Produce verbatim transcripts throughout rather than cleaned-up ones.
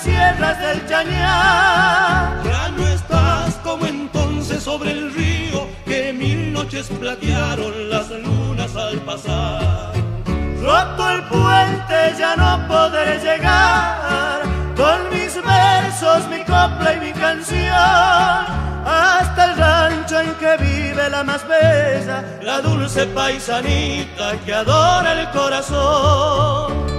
sierras del Chañar. Ya no estás como entonces sobre el río que mil noches platearon las lunas al pasar. Roto el puente ya no podré llegar con mis versos, mi copla y mi canción hasta el rancho en que vive la más bella, la dulce paisanita que adora el corazón.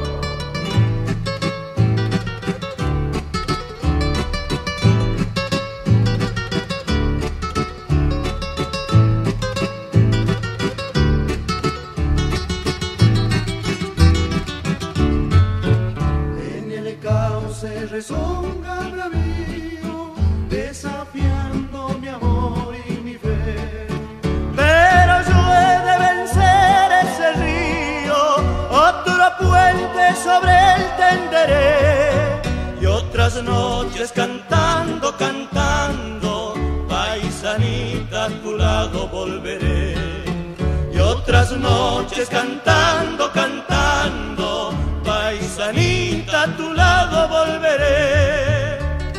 Se rezonga bravío, desafiando mi amor y mi fe. Pero yo he de vencer ese río, otro puente sobre él tenderé, y otras noches cantando, cantando, paisanita a tu lado volveré. Y otras noches cantando, cantando, paisanita a tu lado volveré.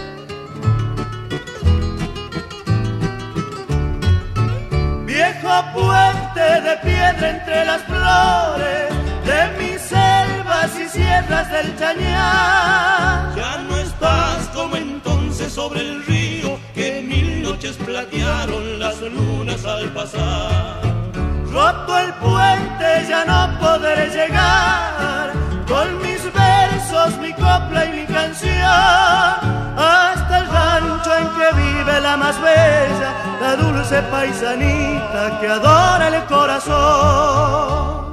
Viejo puente de piedra entre las flores de mis selvas y sierras del Chañar. Ya no estás como entonces sobre el río que mil noches platearon las lunas al pasar. Roto el puente ya no podré llegar con mis versos, mi copla y mi canción hasta el rancho en que vive la más bella, la dulce paisanita que adora el corazón.